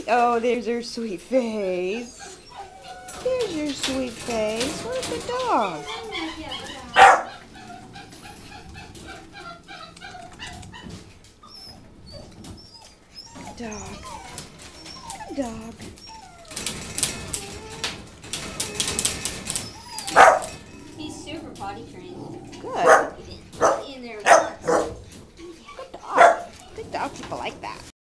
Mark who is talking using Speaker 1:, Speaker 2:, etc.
Speaker 1: Oh, there's her sweet face. There's your sweet face. What a good dog. Good dog. Good dog.
Speaker 2: He's super potty trained.
Speaker 1: Good.
Speaker 2: He didn't get in there once.
Speaker 1: Good dog. Good dog. People like that.